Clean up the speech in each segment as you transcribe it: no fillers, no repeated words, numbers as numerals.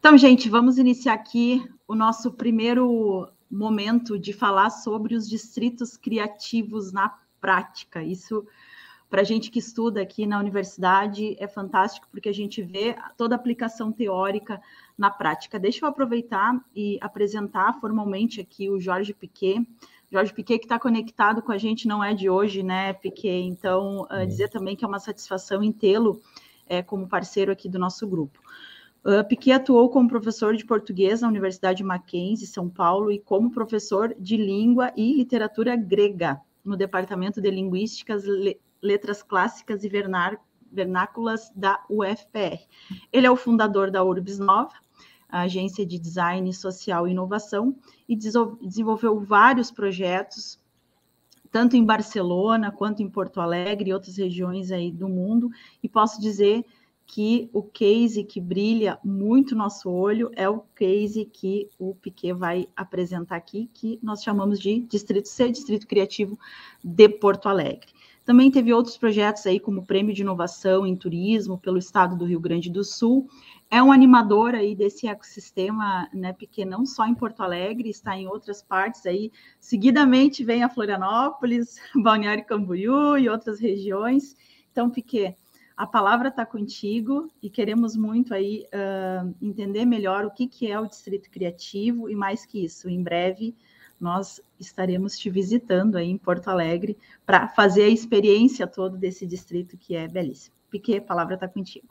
Então, gente, vamos iniciar aqui o nosso primeiro momento de falar sobre os distritos criativos na prática. Isso, para a gente que estuda aqui na universidade, é fantástico, porque a gente vê toda a aplicação teórica na prática. Deixa eu aproveitar e apresentar formalmente aqui o Jorge Piquet. Jorge Piquet, que está conectado com a gente, não é de hoje, né, Piquet? Então, dizer também que é uma satisfação em tê-lo como parceiro aqui do nosso grupo. Piquet atuou como professor de português na Universidade Mackenzie, São Paulo, e como professor de língua e literatura grega no Departamento de Linguísticas, Letras Clássicas e Vernáculas da UFPR. Ele é o fundador da Urbs Nova, a agência de design social e inovação, e desenvolveu vários projetos, tanto em Barcelona quanto em Porto Alegre e outras regiões aí do mundo, e posso dizer que o case que brilha muito nosso olho é o case que o Piquet vai apresentar aqui, que nós chamamos de Distrito C, Distrito Criativo de Porto Alegre. Também teve outros projetos aí, como o Prêmio de Inovação em Turismo pelo Estado do Rio Grande do Sul. É um animador aí desse ecossistema, né, Piquet, não só em Porto Alegre, está em outras partes aí. Seguidamente vem a Florianópolis, Balneário Camboriú e outras regiões. Então, Piquet, a palavra está contigo e queremos muito aí entender melhor o que é o Distrito Criativo e, mais que isso, em breve nós estaremos te visitando aí em Porto Alegre para fazer a experiência toda desse distrito que é belíssimo. Piquet, a palavra está contigo.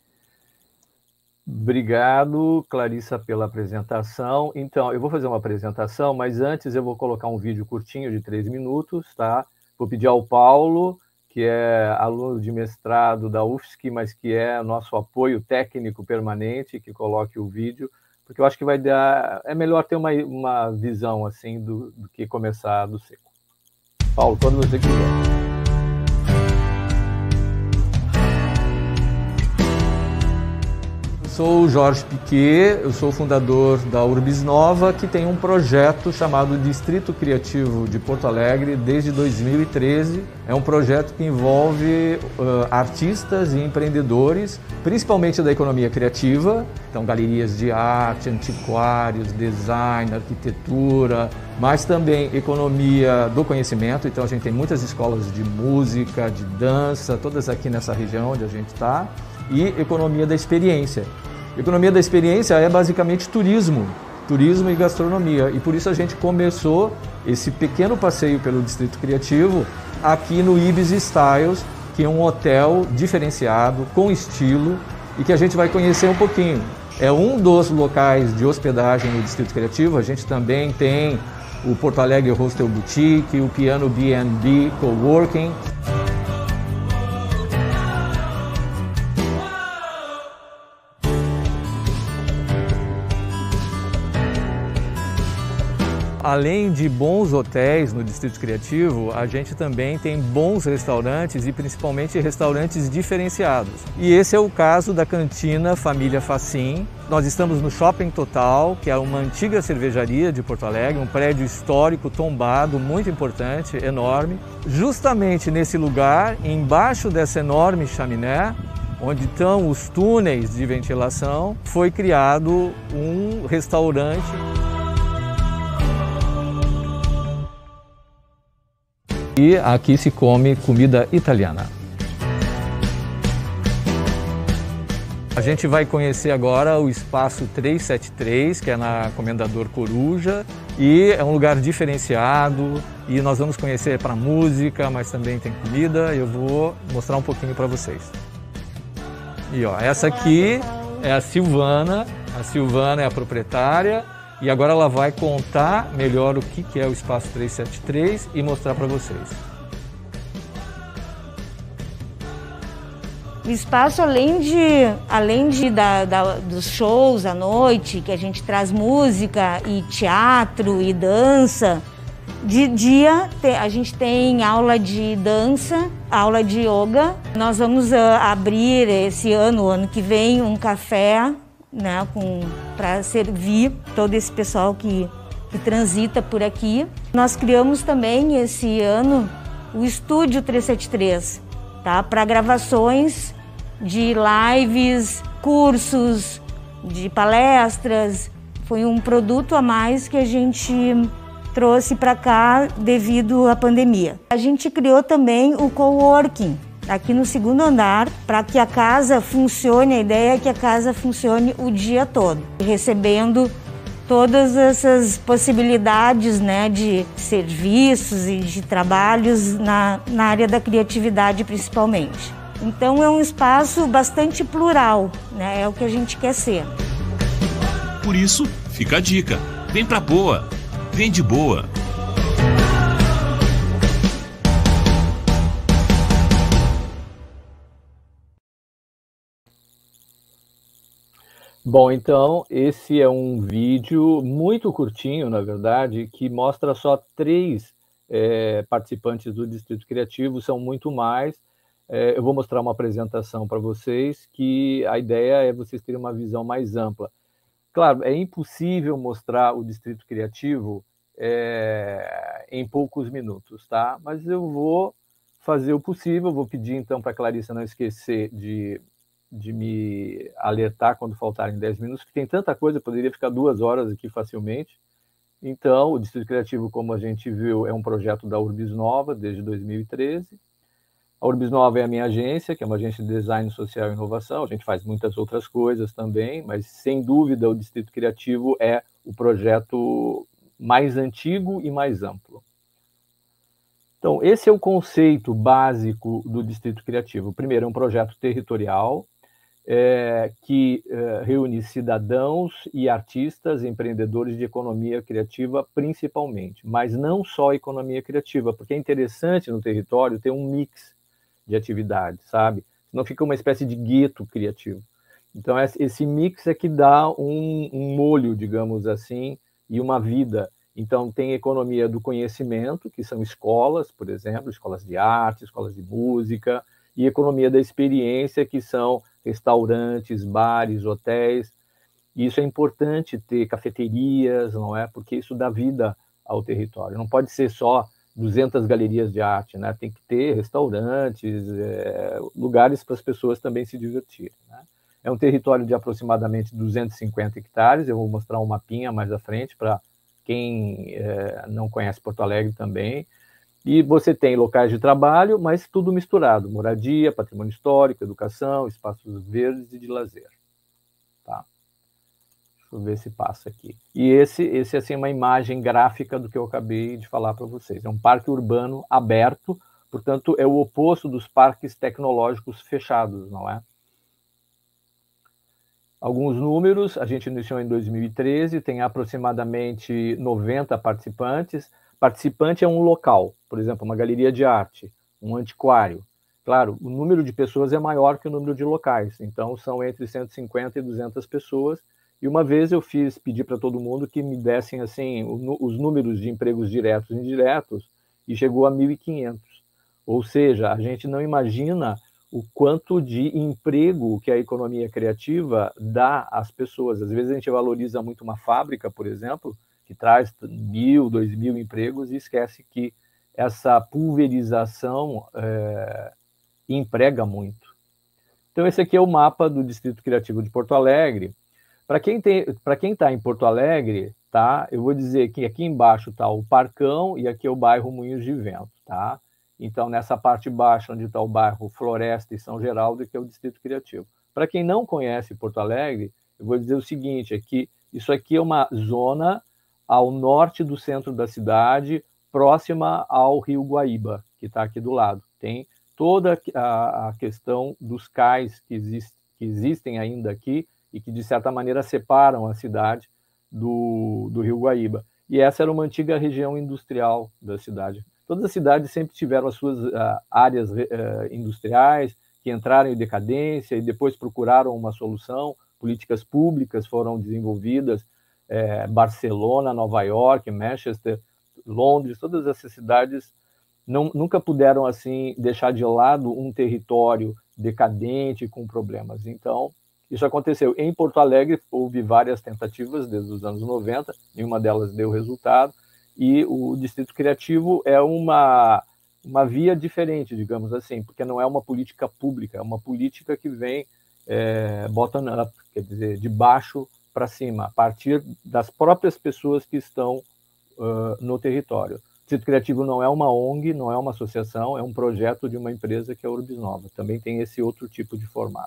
Obrigado, Clarissa, pela apresentação. Então, eu vou fazer uma apresentação, mas antes eu vou colocar um vídeo curtinho de 3 minutos, tá? Vou pedir ao Paulo, que é aluno de mestrado da UFSC, mas que é nosso apoio técnico permanente, que coloque o vídeo, porque eu acho que vai dar... É melhor ter uma visão assim do que começar do seco. Paulo, quando você quiser. Sou o Jorge Piquet, eu sou o fundador da Urbs Nova, que tem um projeto chamado Distrito Criativo de Porto Alegre desde 2013. É um projeto que envolve artistas e empreendedores, principalmente da economia criativa, então galerias de arte, antiquários, design, arquitetura, mas também economia do conhecimento. Então a gente tem muitas escolas de música, de dança, todas aqui nessa região onde a gente está, e economia da experiência. Economia da experiência é basicamente turismo e gastronomia, e por isso a gente começou esse pequeno passeio pelo Distrito Criativo aqui no Ibis Styles, que é um hotel diferenciado, com estilo, e que a gente vai conhecer um pouquinho. É um dos locais de hospedagem no Distrito Criativo. A gente também tem o Porto Alegre Hostel Boutique, o Piano B&B Coworking. Além de bons hotéis no Distrito Criativo, a gente também tem bons restaurantes e principalmente restaurantes diferenciados. E esse é o caso da Cantina Família Facim. Nós estamos no Shopping Total, que é uma antiga cervejaria de Porto Alegre, um prédio histórico tombado, muito importante, enorme. Justamente nesse lugar, embaixo dessa enorme chaminé, onde estão os túneis de ventilação, foi criado um restaurante. E aqui se come comida italiana. A gente vai conhecer agora o Espaço 373, que é na Comendador Coruja, e é um lugar diferenciado, e nós vamos conhecer para música, mas também tem comida. Eu vou mostrar um pouquinho para vocês. E ó, essa aqui é a Silvana é a proprietária. E agora ela vai contar melhor o que é o Espaço 373 e mostrar para vocês. O espaço, além dos shows à noite, que a gente traz música e teatro e dança, de dia a gente tem aula de dança, aula de yoga. Nós vamos abrir esse ano, ano que vem, um café, né, para servir todo esse pessoal que transita por aqui. Nós criamos também esse ano o Estúdio 373, tá, para gravações de lives, cursos, de palestras. Foi um produto a mais que a gente trouxe para cá devido à pandemia. A gente criou também o coworking aqui no segundo andar para que a casa funcione, a ideia é que a casa funcione o dia todo, recebendo todas essas possibilidades, né, de serviços e de trabalhos na área da criatividade principalmente. Então é um espaço bastante plural, né, é o que a gente quer ser. Por isso, fica a dica, vem pra boa, vem de boa. Bom, então, esse é um vídeo muito curtinho, na verdade, que mostra só 3 participantes do Distrito Criativo, são muito mais. Eu vou mostrar uma apresentação para vocês, que a ideia é vocês terem uma visão mais ampla. Claro, é impossível mostrar o Distrito Criativo em poucos minutos, tá? Mas eu vou fazer o possível, vou pedir então para a Clarissa não esquecer de me alertar quando faltarem 10 minutos, que tem tanta coisa, eu poderia ficar 2 horas aqui facilmente. Então, o Distrito Criativo, como a gente viu, é um projeto da Urbis Nova, desde 2013. A Urbis Nova é a minha agência, que é uma agência de design social e inovação. A gente faz muitas outras coisas também, mas, sem dúvida, o Distrito Criativo é o projeto mais antigo e mais amplo. Então, esse é o conceito básico do Distrito Criativo. Primeiro, é um projeto territorial, que reúne cidadãos e artistas, empreendedores de economia criativa principalmente, mas não só economia criativa, porque é interessante no território ter um mix de atividades, sabe? Senão fica uma espécie de gueto criativo. Então esse mix é que dá um molho, digamos assim, e uma vida. Então tem economia do conhecimento, que são escolas, por exemplo, escolas de arte, escolas de música, e economia da experiência, que são restaurantes, bares, hotéis. E isso é importante ter cafeterias, não é? Porque isso dá vida ao território. Não pode ser só 200 galerias de arte, né? Tem que ter restaurantes, lugares para as pessoas também se divertirem, né? É um território de aproximadamente 250 hectares. Eu vou mostrar um mapinha mais à frente para quem não conhece Porto Alegre também. E você tem locais de trabalho, mas tudo misturado: moradia, patrimônio histórico, educação, espaços verdes e de lazer. Tá? Deixa eu ver se passa aqui. E esse é assim, uma imagem gráfica do que eu acabei de falar para vocês. É um parque urbano aberto, portanto, é o oposto dos parques tecnológicos fechados, não é? Alguns números: a gente iniciou em 2013, tem aproximadamente 90 participantes. Participante é um local, por exemplo, uma galeria de arte, um antiquário. Claro, o número de pessoas é maior que o número de locais, então são entre 150 e 200 pessoas. E uma vez eu pedi para todo mundo que me dessem assim, os números de empregos diretos e indiretos, e chegou a 1.500. Ou seja, a gente não imagina o quanto de emprego que a economia criativa dá às pessoas. Às vezes a gente valoriza muito uma fábrica, por exemplo, que traz 1.000, 2.000 empregos, e esquece que essa pulverização emprega muito. Então, esse aqui é o mapa do Distrito Criativo de Porto Alegre. Para quem está em Porto Alegre, tá, eu vou dizer que aqui embaixo está o Parcão e aqui é o bairro Moinhos de Vento. Tá? Então, nessa parte baixa, onde está o bairro Floresta e São Geraldo, que é o Distrito Criativo. Para quem não conhece Porto Alegre, eu vou dizer o seguinte, isso aqui é uma zona ao norte do centro da cidade, próxima ao rio Guaíba, que está aqui do lado. Tem toda a questão dos cais que existem ainda aqui e que, de certa maneira, separam a cidade do rio Guaíba. E essa era uma antiga região industrial da cidade. Todas as cidades sempre tiveram as suas áreas industriais, que entraram em decadência e depois procuraram uma solução. Políticas públicas foram desenvolvidas. Barcelona, Nova York, Manchester, Londres, todas essas cidades nunca puderam assim deixar de lado um território decadente com problemas. Então, isso aconteceu. Em Porto Alegre, houve várias tentativas desde os anos 90, nenhuma delas deu resultado, e o Distrito Criativo é uma via diferente, digamos assim, porque não é uma política pública, é uma política que vem bottom-up, quer dizer, de baixo para cima, a partir das próprias pessoas que estão no território. O Distrito Criativo não é uma ONG, não é uma associação, é um projeto de uma empresa que é a Urbis Nova. Também tem esse outro tipo de formato.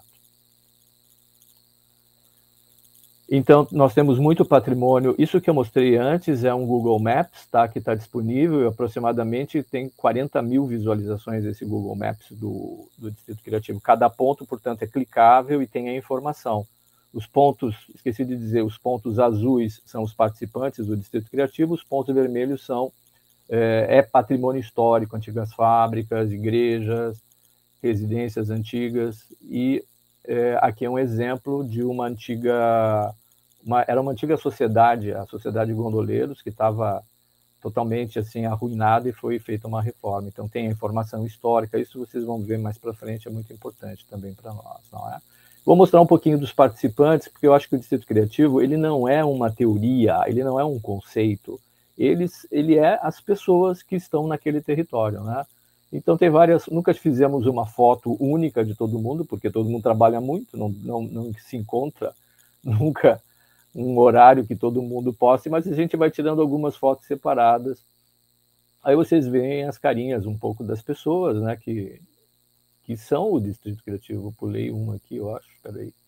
Então, nós temos muito patrimônio. Isso que eu mostrei antes é um Google Maps, tá, que está disponível, e aproximadamente tem 40 mil visualizações esse Google Maps do Distrito Criativo. Cada ponto, portanto, é clicável e tem a informação. Os pontos, esqueci de dizer, os pontos azuis são os participantes do Distrito Criativo, os pontos vermelhos são patrimônio histórico, antigas fábricas, igrejas, residências antigas, e aqui é um exemplo de uma antiga... era uma antiga sociedade, a Sociedade de Gondoleiros, que estava totalmente assim, arruinada, e foi feita uma reforma. Então tem a informação histórica, isso vocês vão ver mais para frente, é muito importante também para nós, não é? Vou mostrar um pouquinho dos participantes, porque eu acho que o Distrito Criativo, ele não é uma teoria, ele não é um conceito, ele é as pessoas que estão naquele território, né? Então tem várias, nunca fizemos uma foto única de todo mundo, porque todo mundo trabalha muito, não se encontra nunca um horário que todo mundo possa, mas a gente vai tirando algumas fotos separadas. Aí vocês veem as carinhas um pouco das pessoas, né, que são o Distrito Criativo. Eu pulei uma aqui, eu acho, espera aí.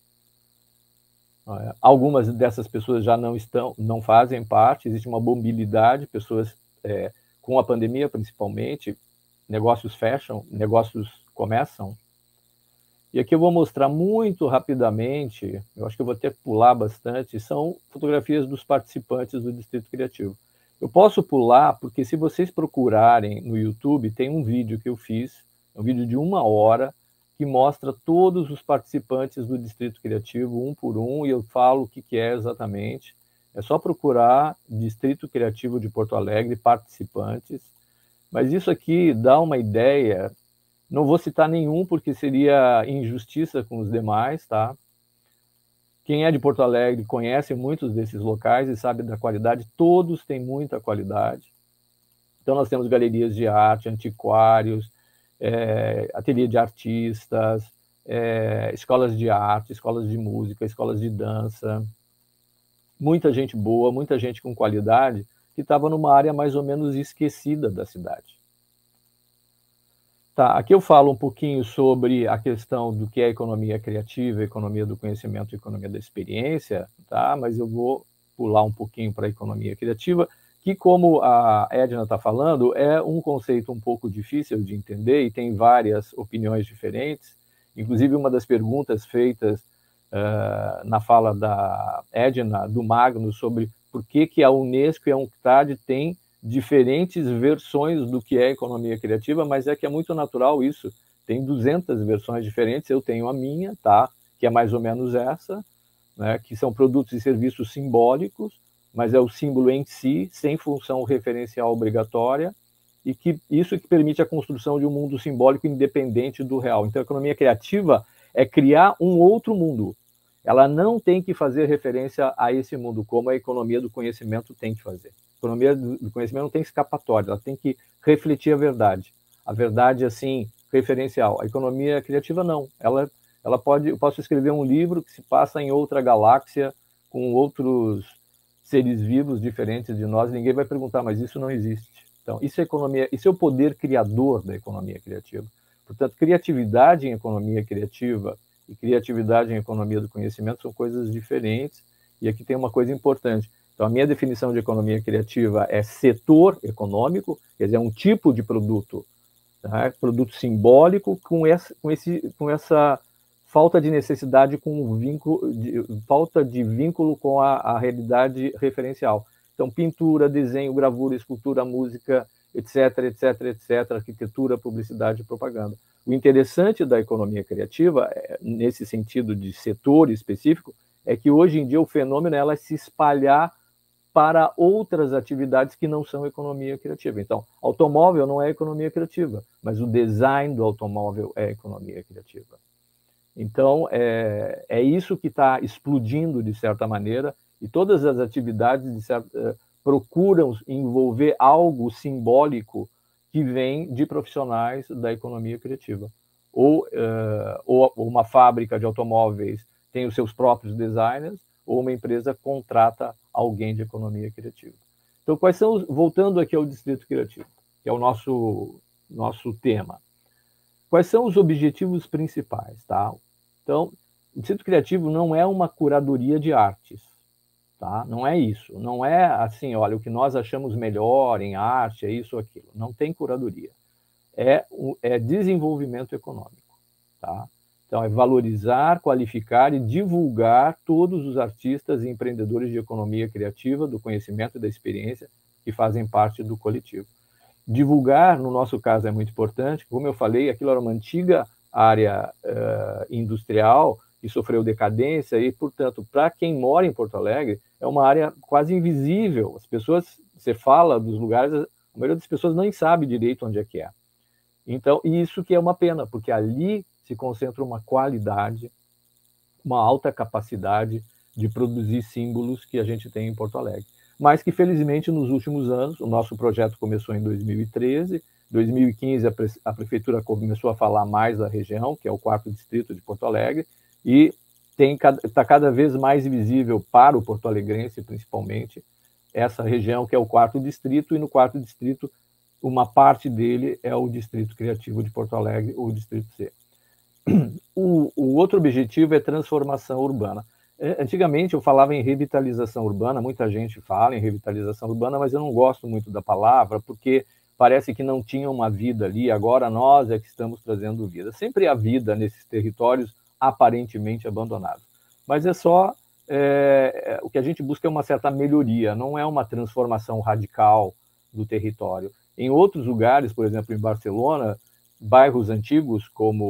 Algumas dessas pessoas já não fazem parte, existe uma mobilidade, pessoas com a pandemia principalmente, negócios fecham, negócios começam. E aqui eu vou mostrar muito rapidamente, eu acho que eu vou até pular bastante, são fotografias dos participantes do Distrito Criativo. Eu posso pular porque se vocês procurarem no YouTube, tem um vídeo que eu fiz, um vídeo de 1 hora, que mostra todos os participantes do Distrito Criativo, um por um, e eu falo o que é exatamente. É só procurar Distrito Criativo de Porto Alegre, participantes. Mas isso aqui dá uma ideia, não vou citar nenhum porque seria injustiça com os demais, tá? Quem é de Porto Alegre conhece muitos desses locais e sabe da qualidade, todos têm muita qualidade. Então nós temos galerias de arte, antiquários, ateliê de artistas, escolas de arte, escolas de música, escolas de dança, muita gente boa, muita gente com qualidade, que estava numa área mais ou menos esquecida da cidade. Tá, aqui eu falo um pouquinho sobre a questão do que é economia criativa, economia do conhecimento e economia da experiência, tá? Mas eu vou pular um pouquinho para a economia criativa, que, como a Edna está falando, é um conceito um pouco difícil de entender e tem várias opiniões diferentes. Inclusive, uma das perguntas feitas na fala da Edna, do Magno, sobre por que a Unesco e a UNCTAD têm diferentes versões do que é economia criativa, mas é que é muito natural isso. Tem 200 versões diferentes, eu tenho a minha, tá? Que é mais ou menos essa, né? Que são produtos e serviços simbólicos, mas é o símbolo em si, sem função referencial obrigatória, e que isso que permite a construção de um mundo simbólico independente do real. Então, a economia criativa é criar um outro mundo. Ela não tem que fazer referência a esse mundo, como a economia do conhecimento tem que fazer. A economia do conhecimento não tem escapatória, ela tem que refletir a verdade assim, referencial. A economia criativa não, ela pode, eu posso escrever um livro que se passa em outra galáxia, com outros seres vivos diferentes de nós, ninguém vai perguntar, mas isso não existe. Então, isso é economia, isso é o poder criador da economia criativa. Portanto, criatividade em economia criativa e criatividade em economia do conhecimento são coisas diferentes, e aqui tem uma coisa importante. Então, a minha definição de economia criativa é setor econômico, quer dizer, é um tipo de produto, tá? Produto simbólico com essa falta de necessidade, falta de vínculo com a realidade referencial. Então, pintura, desenho, gravura, escultura, música, etc., etc., etc., arquitetura, publicidade e propaganda. O interessante da economia criativa, nesse sentido de setor específico, é que hoje em dia o fenômeno é ela se espalhar para outras atividades que não são economia criativa. Então, automóvel não é economia criativa, mas o design do automóvel é economia criativa. Então, é isso que está explodindo, de certa maneira, e todas as atividades procuram envolver algo simbólico que vem de profissionais da economia criativa. ou uma fábrica de automóveis tem os seus próprios designers, ou uma empresa contrata alguém de economia criativa. Então, voltando aqui ao Distrito Criativo, que é o nosso tema, quais são os objetivos principais, tá? Então, o Distrito Criativo não é uma curadoria de artes, tá? Não é isso, não é assim, olha, o que nós achamos melhor em arte é isso ou aquilo, não tem curadoria, é desenvolvimento econômico, tá? Então, é valorizar, qualificar e divulgar todos os artistas e empreendedores de economia criativa, do conhecimento e da experiência que fazem parte do coletivo. Divulgar, no nosso caso, é muito importante. Como eu falei, aquilo era uma antiga área industrial que sofreu decadência e, portanto, para quem mora em Porto Alegre, é uma área quase invisível. As pessoas, você fala dos lugares, a maioria das pessoas nem sabe direito onde é que é. Então, isso que é uma pena, porque ali se concentra uma qualidade, uma alta capacidade de produzir símbolos que a gente tem em Porto Alegre. Mas que, felizmente, nos últimos anos, o nosso projeto começou em 2013, 2015 a Prefeitura começou a falar mais da região, que é o 4º Distrito de Porto Alegre, e está cada vez mais visível para o porto-alegrense, principalmente, essa região que é o 4º Distrito, e no 4º Distrito, uma parte dele é o Distrito Criativo de Porto Alegre, ou o Distrito C. O outro objetivo é transformação urbana. Antigamente eu falava em revitalização urbana, muita gente fala em revitalização urbana, mas eu não gosto muito da palavra, porque parece que não tinha uma vida ali, agora nós é que estamos trazendo vida. Sempre há vida nesses territórios aparentemente abandonados, mas é só, o que a gente busca é uma certa melhoria, não é uma transformação radical do território. Em outros lugares, por exemplo, em Barcelona, bairros antigos como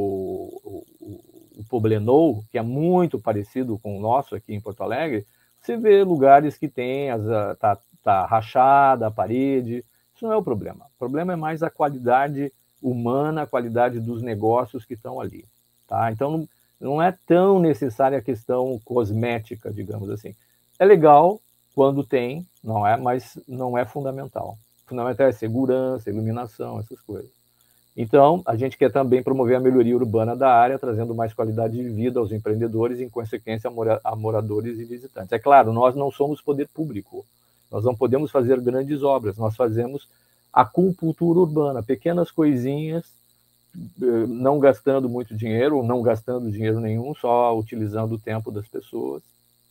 o Poblenou, que é muito parecido com o nosso aqui em Porto Alegre, você vê lugares que tem, tá rachada a parede, isso não é o problema. O problema é mais a qualidade humana, a qualidade dos negócios que estão ali, tá? Então, não é tão necessária a questão cosmética, digamos assim. É legal quando tem, não é, mas não é fundamental. Fundamental é segurança, iluminação, essas coisas. Então, a gente quer também promover a melhoria urbana da área, trazendo mais qualidade de vida aos empreendedores e, em consequência, a moradores e visitantes. É claro, nós não somos poder público, nós não podemos fazer grandes obras, nós fazemos a acupuntura urbana, pequenas coisinhas, não gastando muito dinheiro, ou não gastando dinheiro nenhum, só utilizando o tempo das pessoas.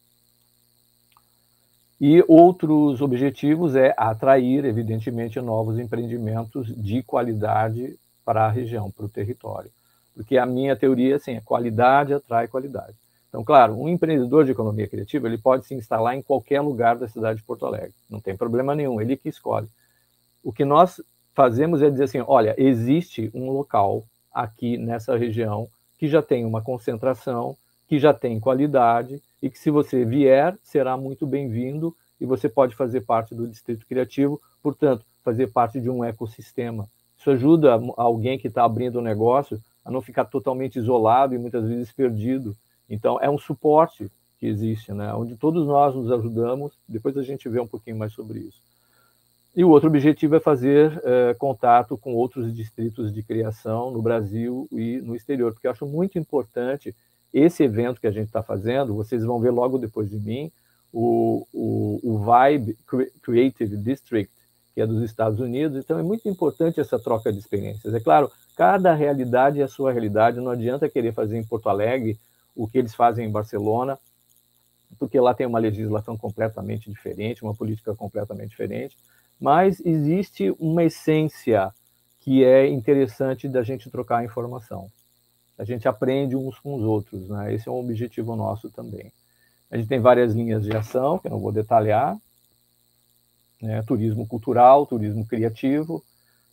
E outros objetivos é atrair, evidentemente, novos empreendimentos de qualidade para a região, para o território. Porque a minha teoria, assim, é qualidade atrai qualidade. Então, claro, um empreendedor de economia criativa, ele pode se instalar em qualquer lugar da cidade de Porto Alegre. Não tem problema nenhum, ele que escolhe. O que nós fazemos é dizer assim, olha, existe um local aqui nessa região que já tem uma concentração, que já tem qualidade e que, se você vier, será muito bem-vindo e você pode fazer parte do Distrito Criativo, portanto, fazer parte de um ecossistema. Isso ajuda alguém que está abrindo um negócio a não ficar totalmente isolado e muitas vezes perdido. Então, é um suporte que existe, né? Onde todos nós nos ajudamos, depois a gente vê um pouquinho mais sobre isso. E o outro objetivo é fazer contato com outros distritos de criação no Brasil e no exterior, porque eu acho muito importante esse evento que a gente está fazendo, vocês vão ver logo depois de mim, o Vibe Creative District, que é dos Estados Unidos, então é muito importante essa troca de experiências. É claro, cada realidade é a sua realidade, não adianta querer fazer em Porto Alegre o que eles fazem em Barcelona, porque lá tem uma legislação completamente diferente, uma política completamente diferente, mas existe uma essência que é interessante da gente trocar informação. A gente aprende uns com os outros, né? Esse é um objetivo nosso também. A gente tem várias linhas de ação, que eu não vou detalhar, né? Turismo cultural, turismo criativo.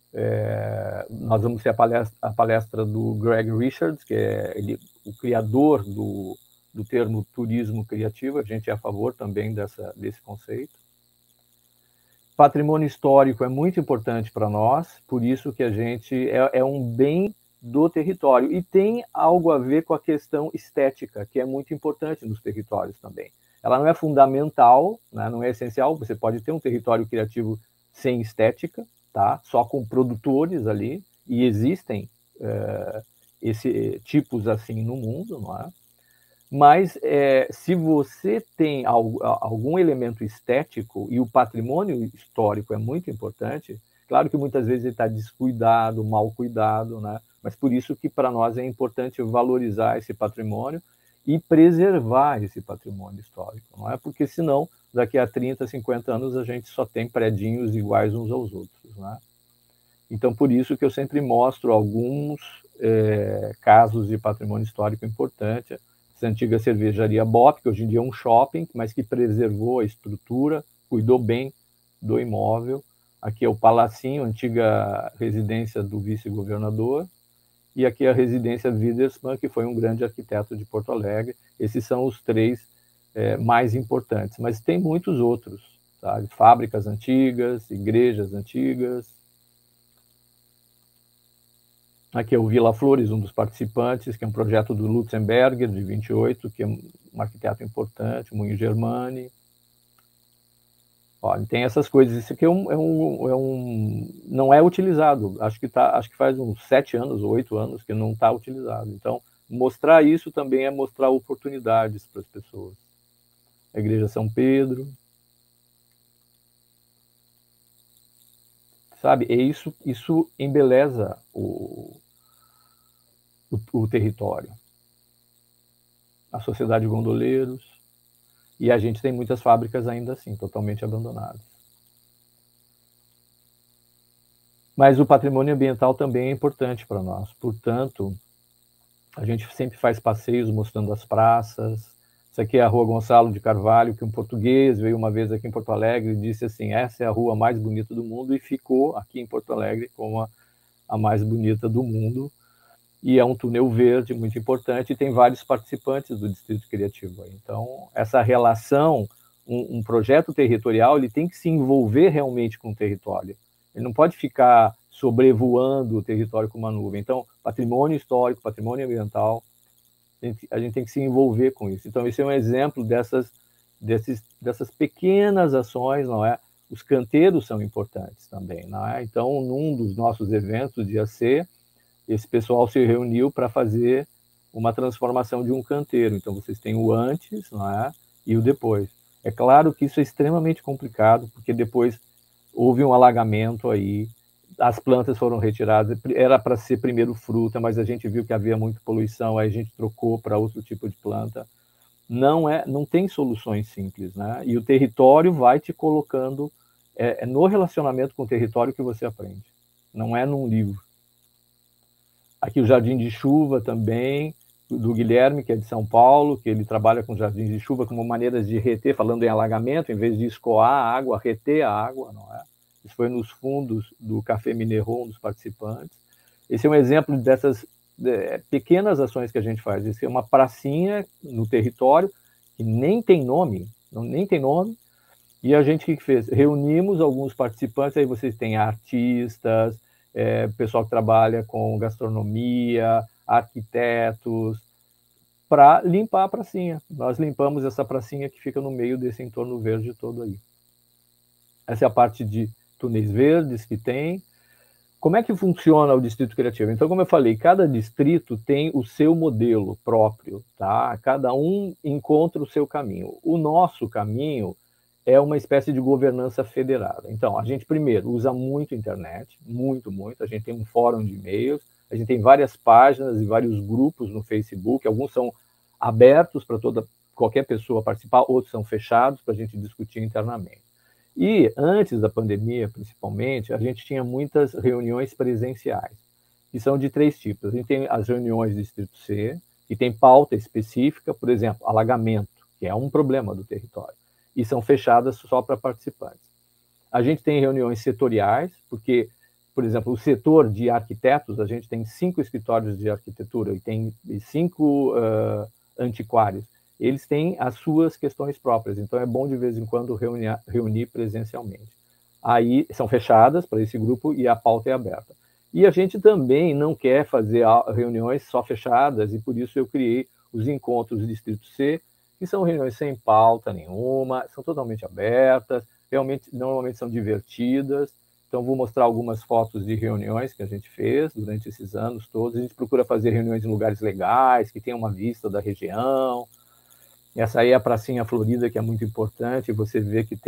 Nós vamos ter a palestra do Greg Richards, que é o criador do termo turismo criativo. A gente é a favor também desse conceito. Patrimônio histórico é muito importante para nós, por isso que a gente é um bem do território, e tem algo a ver com a questão estética, que é muito importante nos territórios também. Ela não é fundamental, né, não é essencial, você pode ter um território criativo sem estética, tá? Só com produtores ali, e existem tipos assim no mundo, não é? Mas se você tem algum elemento estético, e o patrimônio histórico é muito importante, claro que muitas vezes ele está descuidado, mal cuidado, né? Mas por isso que para nós é importante valorizar esse patrimônio e preservar esse patrimônio histórico, não é? Porque senão, daqui a 30, 50 anos, a gente só tem predinhos iguais uns aos outros, né? Então, por isso que eu sempre mostro alguns casos de patrimônio histórico importante. Essa antiga cervejaria Bop, que hoje em dia é um shopping, mas que preservou a estrutura, cuidou bem do imóvel. Aqui é o Palacinho, antiga residência do vice-governador, e aqui é a residência Widersmann, que foi um grande arquiteto de Porto Alegre. Esses são os três mais importantes, mas tem muitos outros, sabe? Fábricas antigas, igrejas antigas. Aqui é o Vila Flores, um dos participantes, que é um projeto do Lutzenberger, de 28, que é um arquiteto importante, Moinho Germani. Olha, tem essas coisas. Isso aqui não é utilizado. Acho que faz uns 7 anos, 8 anos que não está utilizado. Então, mostrar isso também é mostrar oportunidades para as pessoas. A Igreja São Pedro. Sabe, isso embeleza o território. A Sociedade de Gondoleiros. E a gente tem muitas fábricas ainda assim, totalmente abandonadas. Mas o patrimônio ambiental também é importante para nós. Portanto, a gente sempre faz passeios mostrando as praças. Isso aqui é a Rua Gonçalo de Carvalho, que um português veio uma vez aqui em Porto Alegre e disse assim, essa é a rua mais bonita do mundo, e ficou aqui em Porto Alegre como a mais bonita do mundo. E é um túnel verde muito importante, e tem vários participantes do Distrito Criativo. Então, essa relação, um projeto territorial, ele tem que se envolver realmente com o território. Ele não pode ficar sobrevoando o território com uma nuvem. Então, patrimônio histórico, patrimônio ambiental, a gente tem que se envolver com isso. Então, esse é um exemplo dessas pequenas ações, não é? Os canteiros são importantes também, não é? Então, num dos nossos eventos de AC, esse pessoal se reuniu para fazer uma transformação de um canteiro. Então, vocês têm o antes, não é? E o depois. É claro que isso é extremamente complicado, porque depois houve um alagamento aí, as plantas foram retiradas, era para ser primeiro fruta, mas a gente viu que havia muita poluição, aí a gente trocou para outro tipo de planta. Não tem soluções simples, né? E o território vai te colocando, no relacionamento com o território que você aprende, não é num livro. Aqui o Jardim de Chuva também, do Guilherme, que é de São Paulo, que ele trabalha com jardins de chuva como maneiras de reter, falando em alagamento, em vez de escoar a água, reter a água, não é? Isso foi nos fundos do Café Mineiro, um dos participantes. Esse é um exemplo dessas pequenas ações que a gente faz. Esse é uma pracinha no território, que nem tem nome, e a gente o que fez? Reunimos alguns participantes, aí vocês têm artistas, pessoal que trabalha com gastronomia, arquitetos, para limpar a pracinha. Nós limpamos essa pracinha que fica no meio desse entorno verde todo aí. Essa é a parte de túneis verdes que tem. Como é que funciona o Distrito Criativo? Então, como eu falei, cada distrito tem o seu modelo próprio, tá? Cada um encontra o seu caminho. O nosso caminho é uma espécie de governança federada. Então, a gente, primeiro, usa muito internet, muito. A gente tem um fórum de e-mails, a gente tem várias páginas e vários grupos no Facebook, alguns são abertos para qualquer pessoa participar, outros são fechados para a gente discutir internamente. E, antes da pandemia, principalmente, a gente tinha muitas reuniões presenciais, que são de 3 tipos. A gente tem as reuniões do Distrito C, que tem pauta específica, por exemplo, alagamento, que é um problema do território, e são fechadas só para participantes. A gente tem reuniões setoriais, porque, por exemplo, o setor de arquitetos, a gente tem 5 escritórios de arquitetura e tem 5 antiquários. Eles têm as suas questões próprias, então é bom de vez em quando reunir presencialmente. Aí são fechadas para esse grupo e a pauta é aberta. E a gente também não quer fazer reuniões só fechadas, e por isso eu criei os encontros do Distrito C, que são reuniões sem pauta nenhuma, são totalmente abertas, normalmente são divertidas, Então, vou mostrar algumas fotos de reuniões que a gente fez durante esses anos todos. A gente procura fazer reuniões em lugares legais, que tenham uma vista da região. Essa aí é a Pracinha Florida, que é muito importante. Você vê que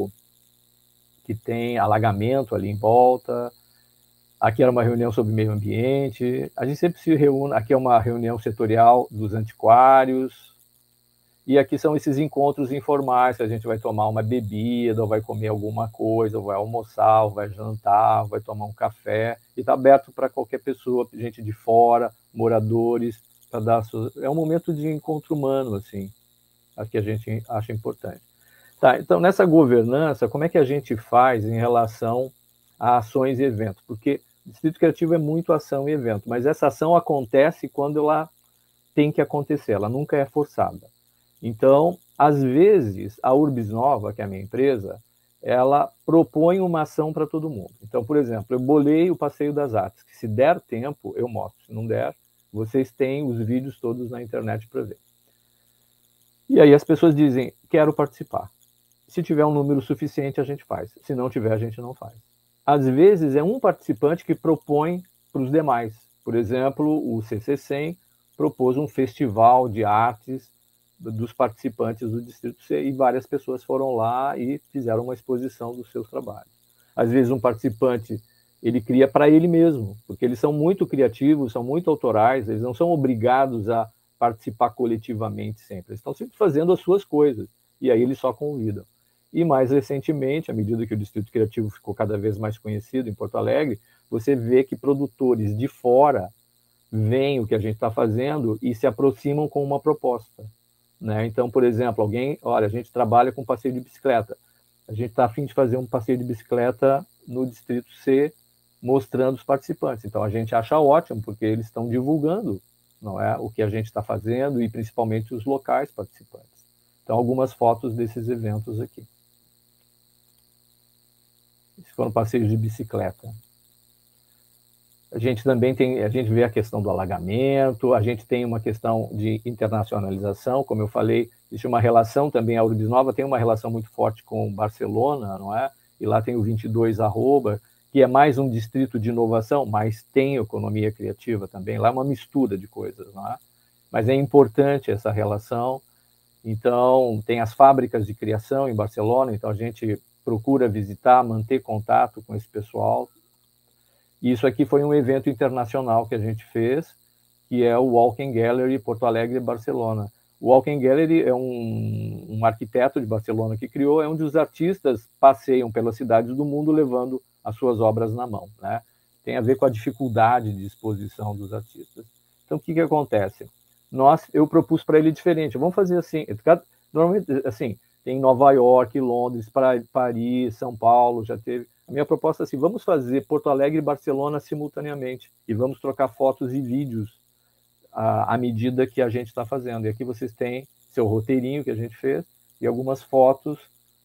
tem alagamento ali em volta. Aqui era uma reunião sobre meio ambiente. A gente sempre se reúne. Aqui é uma reunião setorial dos antiquários. E aqui são esses encontros informais, que a gente vai tomar uma bebida, ou vai comer alguma coisa, ou vai almoçar, ou vai jantar, ou vai tomar um café. E está aberto para qualquer pessoa, gente de fora, moradores, para dar é um momento de encontro humano, assim, que a gente acha importante. Tá, então, nessa governança, como é que a gente faz em relação a ações e eventos? Porque o Distrito Criativo é muito ação e evento, mas essa ação acontece quando ela tem que acontecer, ela nunca é forçada. Então, às vezes, a Urbis Nova, que é a minha empresa, ela propõe uma ação para todo mundo. Então, por exemplo, eu bolei o Passeio das Artes, que se der tempo, eu mostro. Se não der, vocês têm os vídeos todos na internet para ver. E aí as pessoas dizem, quero participar. Se tiver um número suficiente, a gente faz. Se não tiver, a gente não faz. Às vezes, é um participante que propõe para os demais. Por exemplo, o CC100 propôs um festival de artes dos participantes do Distrito C, e várias pessoas foram lá e fizeram uma exposição dos seus trabalhos. Às vezes um participante, ele cria para ele mesmo, porque eles são muito criativos, são muito autorais, eles não são obrigados a participar coletivamente sempre, eles estão sempre fazendo as suas coisas, e aí eles só convidam. E mais recentemente, à medida que o Distrito Criativo ficou cada vez mais conhecido em Porto Alegre, você vê que produtores de fora veem o que a gente está fazendo e se aproximam com uma proposta. Né? Então, por exemplo, olha, a gente trabalha com passeio de bicicleta. A gente está a fim de fazer um passeio de bicicleta no Distrito C, mostrando os participantes. Então, a gente acha ótimo, porque eles estão divulgando, não é, o que a gente está fazendo e principalmente os locais participantes. Então, algumas fotos desses eventos aqui. Esses foram passeios de bicicleta. A gente também vê a questão do alagamento, a gente tem uma questão de internacionalização, como eu falei, existe uma relação também, a Urbis Nova tem uma relação muito forte com Barcelona, não é? E lá tem o 22 Arroba, que é mais um distrito de inovação, mas tem economia criativa também, lá é uma mistura de coisas, não é? Mas é importante essa relação. Então, tem as fábricas de criação em Barcelona, então a gente procura visitar, manter contato com esse pessoal. Isso aqui foi um evento internacional que a gente fez, que é o Walking Gallery Porto Alegre e Barcelona. O Walking Gallery é um arquiteto de Barcelona que criou, é onde os artistas passeiam pelas cidades do mundo levando as suas obras na mão, né? Tem a ver com a dificuldade de exposição dos artistas. Então, o que acontece? Eu propus para ele diferente. Vamos fazer assim, normalmente, assim, tem Nova York, Londres, Paris, São Paulo, já teve. A minha proposta é assim, vamos fazer Porto Alegre e Barcelona simultaneamente e vamos trocar fotos e vídeos à medida que a gente está fazendo. E aqui vocês têm seu roteirinho que a gente fez e algumas fotos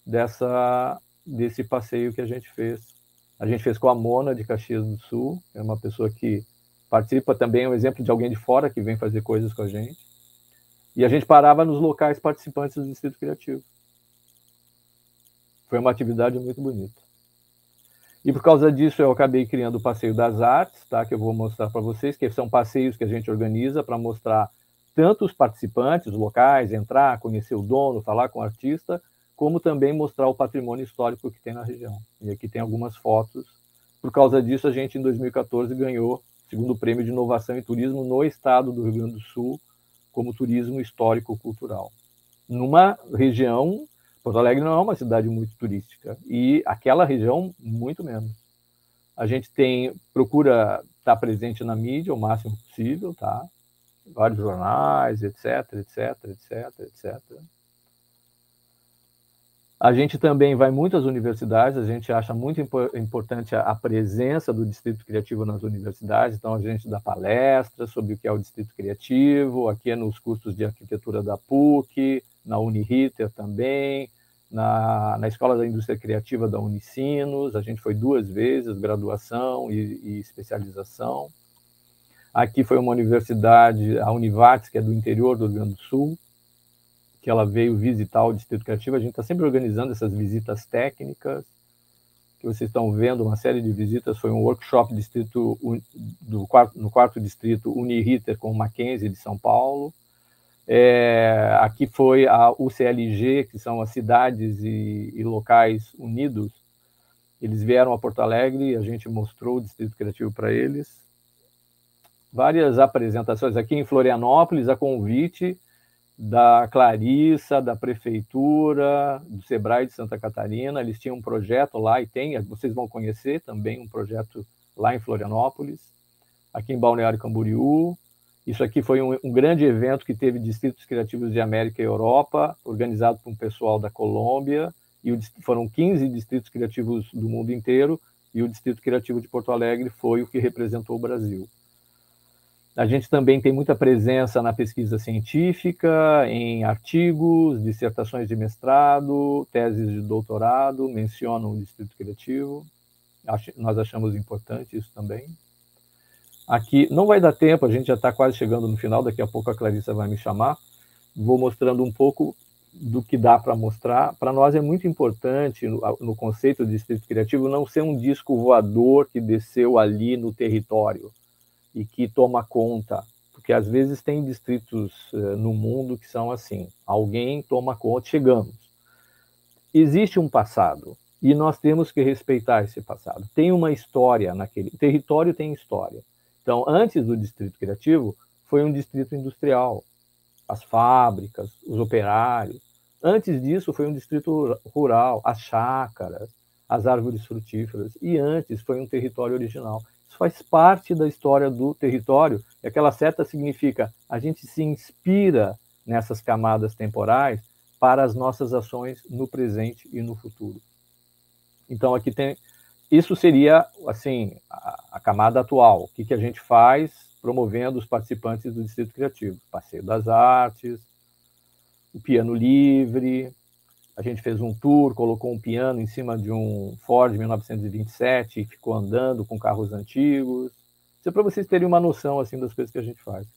desse passeio que a gente fez. A gente fez com a Mona, de Caxias do Sul, é uma pessoa que participa também, é um exemplo de alguém de fora que vem fazer coisas com a gente. E a gente parava nos locais participantes do Distrito Criativo. Foi uma atividade muito bonita. E por causa disso eu acabei criando o Passeio das Artes, tá? Que eu vou mostrar para vocês, que são passeios que a gente organiza para mostrar tanto os participantes, os locais, entrar, conhecer o dono, falar com o artista, como também mostrar o patrimônio histórico que tem na região. E aqui tem algumas fotos. Por causa disso, a gente, em 2014, ganhou o segundo prêmio de inovação e turismo no estado do Rio Grande do Sul, como turismo histórico-cultural. Numa região... Porto Alegre não é uma cidade muito turística, e aquela região, muito menos. A gente procura estar presente na mídia o máximo possível, tá? Vários jornais, etc, etc, etc, etc. A gente também vai muito às universidades, a gente acha muito importante a presença do Distrito Criativo nas universidades, então a gente dá palestras sobre o que é o Distrito Criativo, aqui é nos cursos de arquitetura da PUC, na Uniriter também, na Escola da Indústria Criativa da Unicinos, a gente foi 2 vezes, graduação e especialização. Aqui foi uma universidade, a Univates, que é do interior do Rio Grande do Sul, que ela veio visitar o Distrito Criativo, a gente está sempre organizando essas visitas técnicas. que vocês estão vendo, uma série de visitas, foi um workshop no quarto distrito Uniriter com o Mackenzie de São Paulo. Aqui foi a UCLG, que são as cidades e locais unidos. Eles vieram a Porto Alegre, a gente mostrou o Distrito Criativo para eles. Várias apresentações aqui em Florianópolis, a convite da Clarissa, da Prefeitura, do Sebrae de Santa Catarina. Eles tinham um projeto lá, e vocês vão conhecer também um projeto lá em Florianópolis, aqui em Balneário Camboriú. Isso aqui foi um grande evento que teve distritos criativos de América e Europa, organizado por um pessoal da Colômbia, e foram 15 distritos criativos do mundo inteiro, e o Distrito Criativo de Porto Alegre foi o que representou o Brasil. A gente também tem muita presença na pesquisa científica, em artigos, dissertações de mestrado, teses de doutorado, mencionam o Distrito Criativo. Nós achamos importante isso também. Aqui, não vai dar tempo, a gente já está quase chegando no final, daqui a pouco a Clarissa vai me chamar. Vou mostrando um pouco do que dá para mostrar. Para nós é muito importante, no conceito de Distrito Criativo, não ser um disco voador que desceu ali no território e que toma conta, porque às vezes tem distritos no mundo que são assim, alguém toma conta, chegamos. Existe um passado, e nós temos que respeitar esse passado. Tem uma história naquele... O território tem história. Então, antes do Distrito Criativo, foi um distrito industrial. As fábricas, os operários. Antes disso, foi um distrito rural, as chácaras, as árvores frutíferas. E antes, foi um território original. Isso faz parte da história do território. E aquela seta significa a gente se inspira nessas camadas temporais para as nossas ações no presente e no futuro. Então, aqui tem... Isso seria, assim, a camada atual. O que a gente faz promovendo os participantes do Distrito Criativo? Passeio das Artes, o piano livre, a gente fez um tour, colocou um piano em cima de um Ford 1927 e ficou andando com carros antigos. Isso é para vocês terem uma noção, assim, das coisas que a gente faz.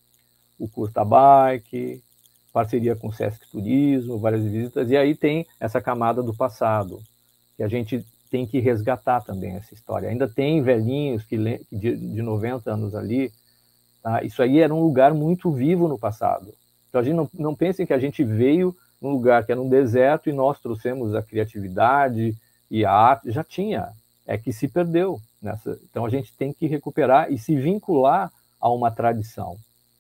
O Curta Bike, parceria com o Sesc Turismo, várias visitas, e aí tem essa camada do passado, que a gente tem que resgatar também essa história. Ainda tem velhinhos de 90 anos ali, tá? Isso aí era um lugar muito vivo no passado. Então a gente não pensem que a gente veio num lugar que era um deserto e nós trouxemos a criatividade e a arte. Já tinha, é que se perdeu nessa. Então a gente tem que recuperar e se vincular a uma tradição.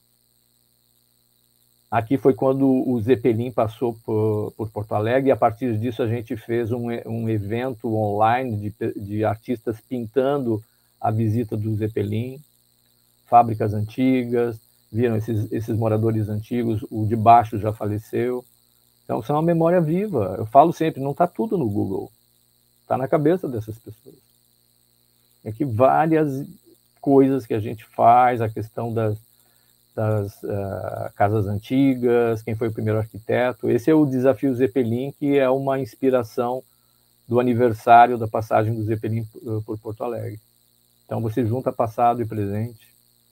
Aqui foi quando o Zeppelin passou por Porto Alegre, e a partir disso a gente fez um evento online de artistas pintando a visita do Zeppelin, fábricas antigas, viram esses moradores antigos, o de baixo já faleceu. Então, isso é uma memória viva. Eu falo sempre, não está tudo no Google, está na cabeça dessas pessoas. Tem aqui várias coisas que a gente faz, a questão das casas antigas, quem foi o primeiro arquiteto. Esse é o Desafio Zeppelin, que é uma inspiração do aniversário da passagem do Zeppelin por Porto Alegre. Então, você junta passado e presente.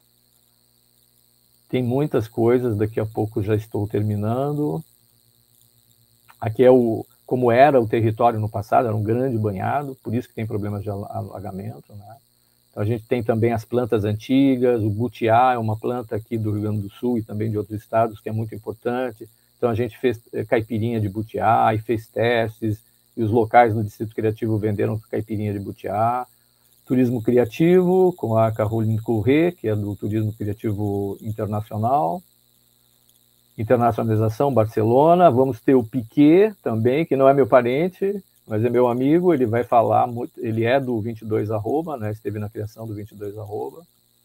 Tem muitas coisas, daqui a pouco já estou terminando. Aqui é como era o território no passado, era um grande banhado, por isso que tem problemas de alagamento, né? Então, a gente tem também as plantas antigas, o butiá é uma planta aqui do Rio Grande do Sul e também de outros estados, que é muito importante. Então, a gente fez caipirinha de butiá e fez testes, e os locais no Distrito Criativo venderam caipirinha de butiá. Turismo criativo, com a Caroline Courret, que é do Turismo Criativo Internacional. Internacionalização, Barcelona. Vamos ter o Piquet também, que não é meu parente, mas é meu amigo, ele vai falar muito, ele é do 22 @, né, esteve na criação do 22 @.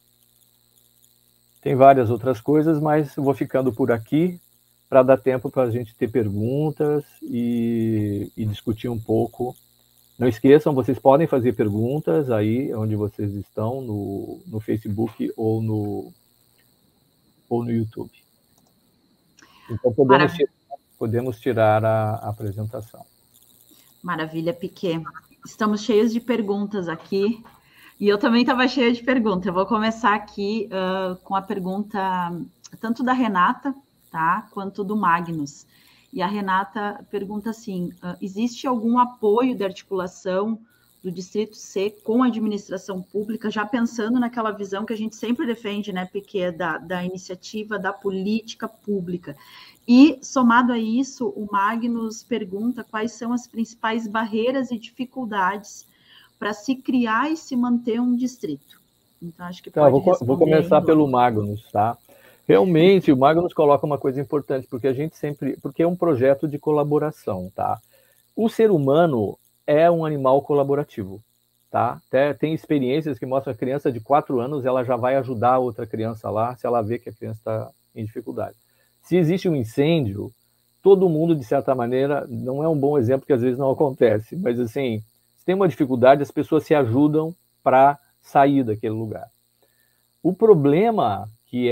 Tem várias outras coisas, mas eu vou ficando por aqui para dar tempo para a gente ter perguntas e discutir um pouco. Não esqueçam, vocês podem fazer perguntas aí onde vocês estão, no Facebook ou no YouTube. Então podemos tirar a apresentação. Maravilha, Piquet. Estamos cheios de perguntas aqui, e eu também estava cheia de perguntas. Eu vou começar aqui com a pergunta tanto da Renata, tá, quanto do Magnus. E a Renata pergunta assim, existe algum apoio de articulação do distrito ser com a administração pública, já pensando naquela visão que a gente sempre defende, né, Piquet, da iniciativa, da política pública. E, somado a isso, o Magnus pergunta quais são as principais barreiras e dificuldades para se criar e se manter um distrito. Então, acho que pode vou começar pelo Magnus, tá? Realmente, o Magnus coloca uma coisa importante, porque é um projeto de colaboração, tá? O ser humano é um animal colaborativo, tá? Até tem experiências que mostram que a criança de 4 anos, ela já vai ajudar a outra criança lá, se ela vê que a criança está em dificuldade. Se existe um incêndio, todo mundo, de certa maneira, não é um bom exemplo, que às vezes não acontece, mas assim, se tem uma dificuldade, as pessoas se ajudam para sair daquele lugar. O problema que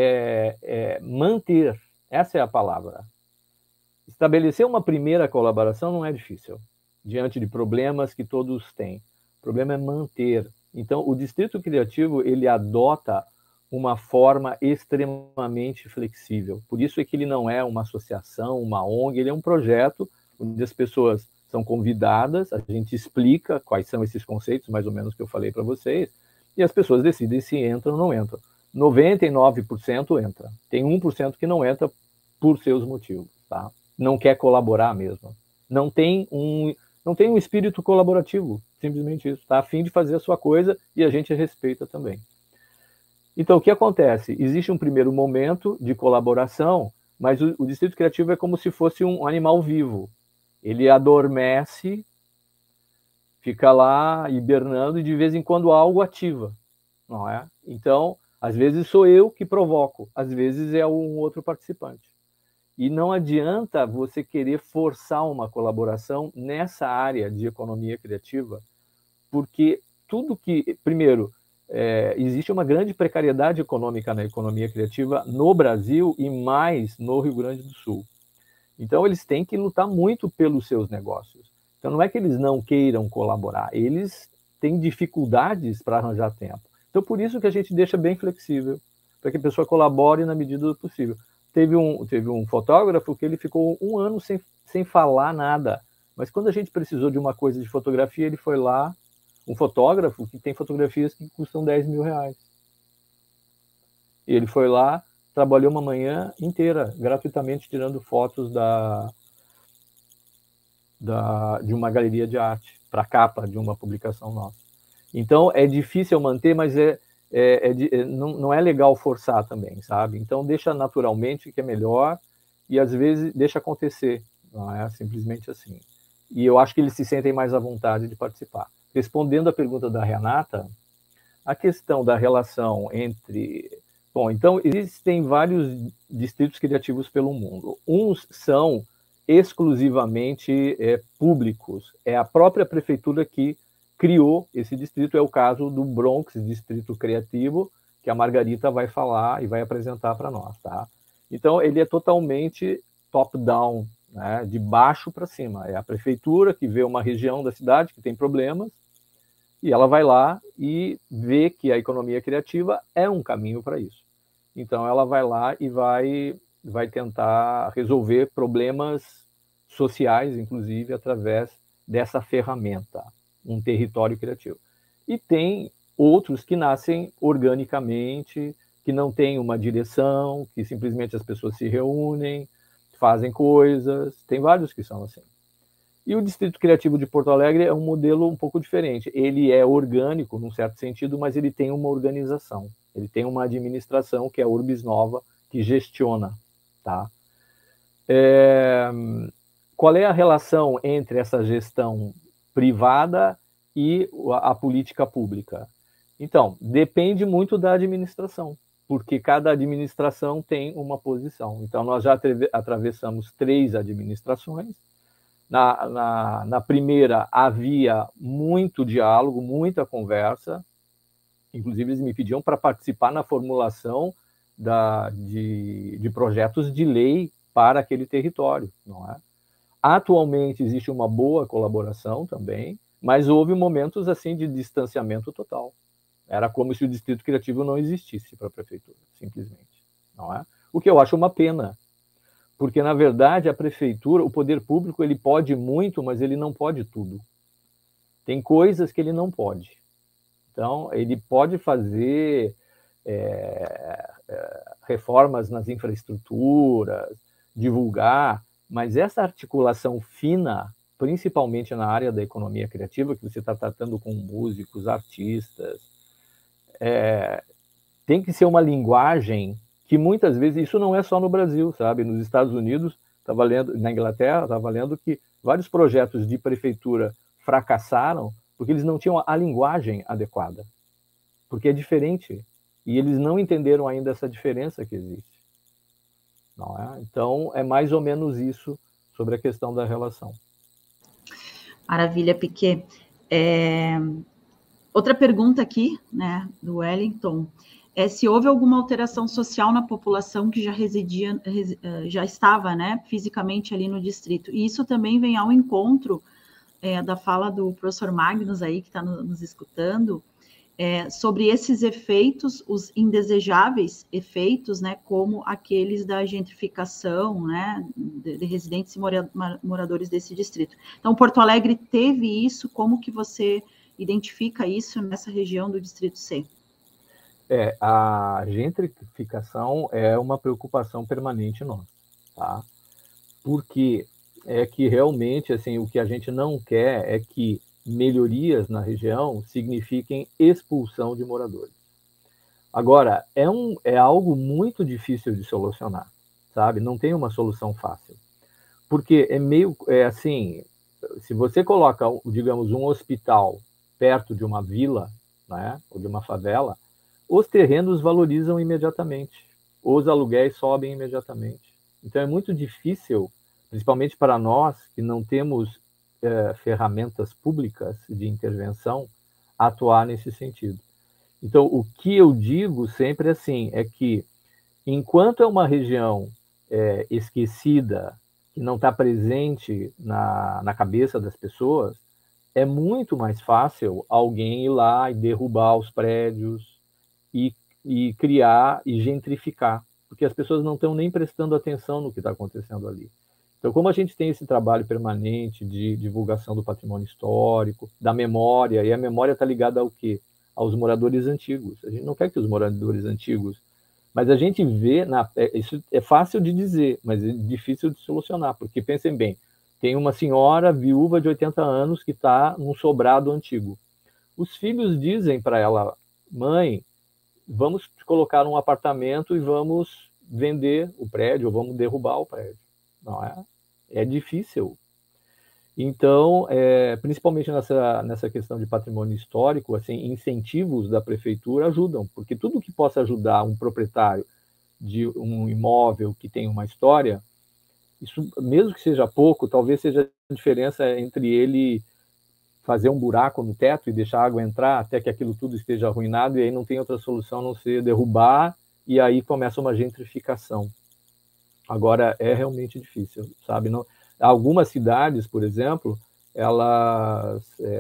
é manter, essa é a palavra. Estabelecer uma primeira colaboração não é difícil, diante de problemas que todos têm. O problema é manter. Então, o Distrito Criativo, ele adota uma forma extremamente flexível. Por isso é que ele não é uma associação, uma ONG, ele é um projeto onde as pessoas são convidadas, a gente explica quais são esses conceitos, mais ou menos, que eu falei para vocês, e as pessoas decidem se entram ou não entram. 99% entra. Tem 1% que não entra por seus motivos, tá? Não quer colaborar mesmo. Não tem um espírito colaborativo, simplesmente isso. Está a fim de fazer a sua coisa e a gente respeita também. Então, o que acontece? Existe um primeiro momento de colaboração, mas o Distrito Criativo é como se fosse um animal vivo. Ele adormece, fica lá hibernando e de vez em quando algo ativa, não é? Então, às vezes sou eu que provoco, às vezes é um outro participante. E não adianta você querer forçar uma colaboração nessa área de economia criativa, porque tudo que... Primeiro, existe uma grande precariedade econômica na economia criativa no Brasil e mais no Rio Grande do Sul. Então, eles têm que lutar muito pelos seus negócios. Então, não é que eles não queiram colaborar, eles têm dificuldades para arranjar tempo. Então, por isso que a gente deixa bem flexível, para que a pessoa colabore na medida do possível. Teve um fotógrafo que ele ficou 1 ano sem falar nada, mas quando a gente precisou de uma coisa de fotografia, ele foi lá, um fotógrafo que tem fotografias que custam 10 mil reais. E ele foi lá, trabalhou uma manhã inteira, gratuitamente, tirando fotos de uma galeria de arte, para a capa de uma publicação nossa. Então, é difícil manter, mas não é legal forçar também, sabe? Então, deixa naturalmente, que é melhor, e às vezes deixa acontecer, não é simplesmente assim. E eu acho que eles se sentem mais à vontade de participar. Respondendo à pergunta da Renata, a questão da relação entre... Bom, então, existem vários distritos criativos pelo mundo. Uns são exclusivamente públicos. É a própria prefeitura que criou esse distrito, é o caso do Bronx Distrito Criativo, que a Margarita vai falar e vai apresentar para nós, tá? Então, ele é totalmente top-down, né? De baixo para cima. É a prefeitura que vê uma região da cidade que tem problemas, e ela vai lá e vê que a economia criativa é um caminho para isso. Então, ela vai lá e vai tentar resolver problemas sociais, inclusive, através dessa ferramenta, um território criativo. E tem outros que nascem organicamente, que não têm uma direção, que simplesmente as pessoas se reúnem, fazem coisas, tem vários que são assim. E o Distrito Criativo de Porto Alegre é um modelo um pouco diferente. Ele é orgânico, num certo sentido, mas ele tem uma organização. Ele tem uma administração, que é a Urbis Nova, que gestiona, tá? Qual é a relação entre essa gestão privada e a política pública? Então, depende muito da administração, porque cada administração tem uma posição. Então, nós já atravessamos 3 administrações. Na primeira, havia muito diálogo, muita conversa. Inclusive, eles me pediam para participar na formulação de projetos de lei para aquele território, não é? Atualmente, existe uma boa colaboração também, mas houve momentos assim de distanciamento total. Era como se o Distrito Criativo não existisse para a prefeitura, simplesmente, não é? O que eu acho uma pena, porque, na verdade, a prefeitura, o poder público, ele pode muito, mas ele não pode tudo. Tem coisas que ele não pode. Então, ele pode fazer reformas nas infraestruturas, divulgar, mas essa articulação fina, principalmente na área da economia criativa, que você está tratando com músicos, artistas, tem que ser uma linguagem que muitas vezes, isso não é só no Brasil, sabe? Nos Estados Unidos, na Inglaterra, estava lendo que vários projetos de prefeitura fracassaram porque eles não tinham a linguagem adequada, porque é diferente, e eles não entenderam ainda essa diferença que existe. Não é? Então, é mais ou menos isso sobre a questão da relação. Maravilha, Piquet. Outra pergunta aqui, né, do Wellington, se houve alguma alteração social na população que já estava, né, fisicamente ali no distrito. E isso também vem ao encontro da fala do professor Magnus aí, que está nos escutando, sobre esses efeitos, os indesejáveis efeitos, né, como aqueles da gentrificação, né, de residentes e moradores desse distrito. Então, Porto Alegre teve isso, como que você identifica isso nessa região do Distrito C? A gentrificação é uma preocupação permanente nossa, tá? Porque é que realmente, assim, o que a gente não quer é que melhorias na região signifiquem expulsão de moradores. Agora, é algo muito difícil de solucionar, sabe? Não tem uma solução fácil. Porque assim, se você coloca, digamos, um hospital perto de uma vila, né, ou de uma favela, os terrenos valorizam imediatamente, os aluguéis sobem imediatamente. Então é muito difícil, principalmente para nós que não temos ferramentas públicas de intervenção, atuar nesse sentido. Então, o que eu digo sempre assim, é que enquanto é uma região esquecida, que não está presente na cabeça das pessoas, é muito mais fácil alguém ir lá e derrubar os prédios e criar e gentrificar, porque as pessoas não estão nem prestando atenção no que está acontecendo ali. Então, como a gente tem esse trabalho permanente de divulgação do patrimônio histórico, da memória, e a memória está ligada ao quê? Aos moradores antigos. A gente não quer que os moradores antigos... Mas a gente vê... isso é fácil de dizer, mas é difícil de solucionar, porque pensem bem, tem uma senhora viúva de 80 anos que está num sobrado antigo. Os filhos dizem para ela, mãe, vamos colocar um apartamento e vamos vender o prédio, ou vamos derrubar o prédio. Não é? É difícil. Então, principalmente nessa questão de patrimônio histórico, assim, incentivos da prefeitura ajudam, porque tudo que possa ajudar um proprietário de um imóvel que tem uma história, isso, mesmo que seja pouco, talvez seja a diferença entre ele fazer um buraco no teto e deixar a água entrar até que aquilo tudo esteja arruinado, e aí não tem outra solução a não ser derrubar, e aí começa uma gentrificação. Agora, é realmente difícil, sabe? Não, algumas cidades, por exemplo, elas,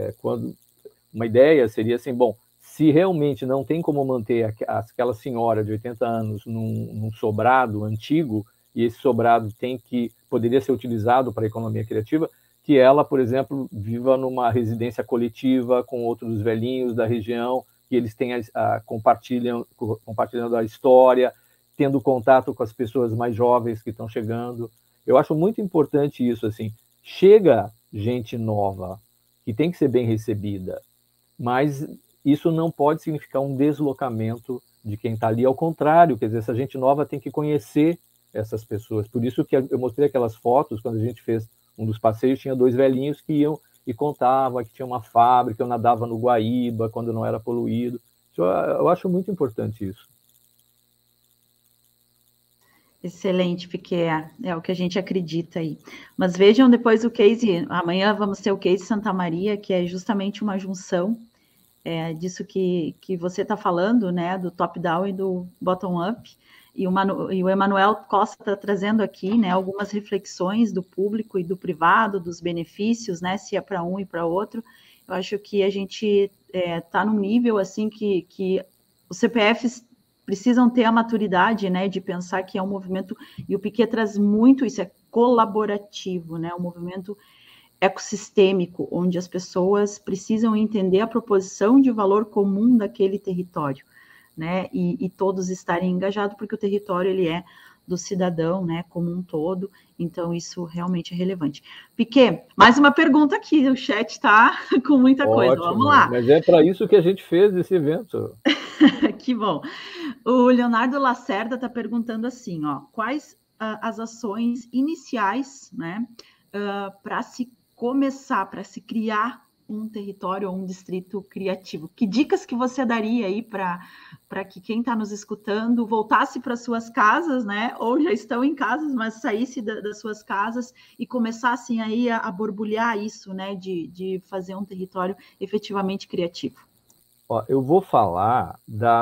uma ideia seria assim, bom, se realmente não tem como manter aquela senhora de 80 anos num sobrado antigo, e esse sobrado poderia ser utilizado para a economia criativa, que ela, por exemplo, viva numa residência coletiva com outros velhinhos da região, que eles compartilhando a história, tendo contato com as pessoas mais jovens que estão chegando. Eu acho muito importante isso, assim, chega gente nova, que tem que ser bem recebida, mas isso não pode significar um deslocamento de quem está ali, ao contrário, quer dizer, essa gente nova tem que conhecer essas pessoas. Por isso que eu mostrei aquelas fotos, quando a gente fez um dos passeios, tinha 2 velhinhos que iam e contavam que tinha uma fábrica, eu nadava no Guaíba, quando não era poluído. Eu acho muito importante isso. Excelente, Piquet, é o que a gente acredita aí. Mas vejam depois o case, amanhã vamos ter o case Santa Maria, que é justamente uma junção disso que você está falando, né, do top-down e do bottom-up, e o Emanuel Costa está trazendo aqui, né, algumas reflexões do público e do privado, dos benefícios, né, se é para um e para outro. Eu acho que a gente está num nível, assim, que os CPFs precisam ter a maturidade, né, de pensar que é um movimento, e o Piquet traz muito isso, é colaborativo, né, o movimento ecossistêmico, onde as pessoas precisam entender a proposição de valor comum daquele território, né, e todos estarem engajados, porque o território, ele é do cidadão, né, como um todo, então isso realmente é relevante. Piquet, mais uma pergunta aqui, o chat está com muita coisa, vamos lá. Mas é para isso que a gente fez esse evento. Que bom. O Leonardo Lacerda está perguntando assim, ó, quais as ações iniciais, né, para se começar, para se criar um território ou um distrito criativo? Que dicas que você daria aí para que quem está nos escutando voltasse para suas casas, né? Ou já estão em casas, mas saísse das suas casas e começassem aí a borbulhar isso, né? De fazer um território efetivamente criativo. Ó, eu vou falar